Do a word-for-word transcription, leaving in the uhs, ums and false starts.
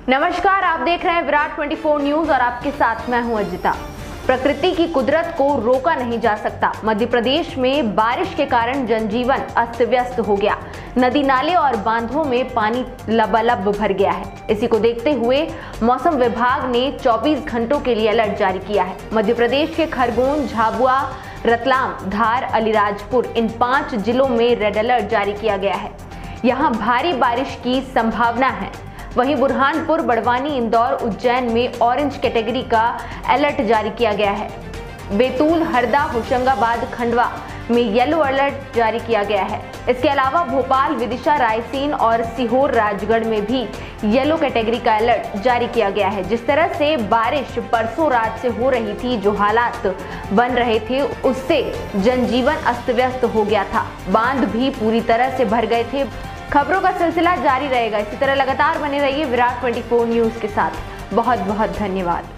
नमस्कार, आप देख रहे हैं विराट चौबीस न्यूज और आपके साथ मैं हूं अजिता। प्रकृति की कुदरत को रोका नहीं जा सकता। मध्य प्रदेश में बारिश के कारण जनजीवन अस्त व्यस्त हो गया। नदी नाले और बांधों में पानी लबालब भर गया है। इसी को देखते हुए मौसम विभाग ने चौबीस घंटों के लिए अलर्ट जारी किया है। मध्य प्रदेश के खरगोन, झाबुआ, रतलाम, धार, अलीराजपुर इन पांच जिलों में रेड अलर्ट जारी किया गया है। यहाँ भारी बारिश की संभावना है। वहीं बुरहानपुर, बड़वानी, इंदौर, उज्जैन में ऑरेंज कैटेगरी का अलर्ट जारी किया गया है। बैतूल, हरदा, होशंगाबाद, खंडवा में येलो अलर्ट जारी किया गया है। इसके अलावा भोपाल, विदिशा, रायसेन और सीहोर, राजगढ़ में भी येलो कैटेगरी का अलर्ट जारी किया गया है। जिस तरह से बारिश परसों रात से हो रही थी, जो हालात बन रहे थे, उससे जनजीवन अस्त व्यस्त हो गया था। बांध भी पूरी तरह से भर गए थे। खबरों का सिलसिला जारी रहेगा। इसी तरह लगातार बने रहिए विराट चौबीस न्यूज के साथ। बहुत बहुत धन्यवाद।